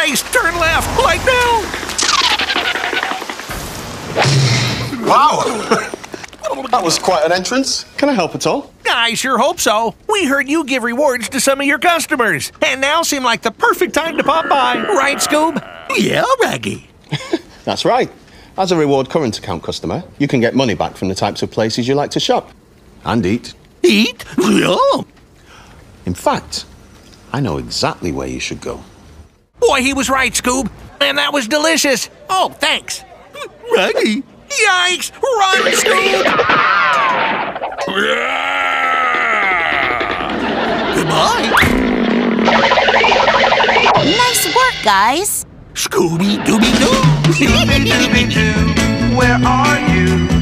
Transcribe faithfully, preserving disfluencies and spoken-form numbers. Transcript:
Guys, turn left, like now! Wow! That was quite an entrance. Can I help at all? I sure hope so. We heard you give rewards to some of your customers, and now seem like the perfect time to pop by. Right, Scoob? Yeah, Raggy. That's right. As a reward current account customer, you can get money back from the types of places you like to shop. And eat. Eat? Yeah. In fact, I know exactly where you should go. Boy, he was right, Scoob. And that was delicious. Oh, thanks. Raggy. Yikes! Run, Scoob! Goodbye. Nice work, guys. Scooby-Dooby-Doo. Scooby-Dooby-Doo, where are you?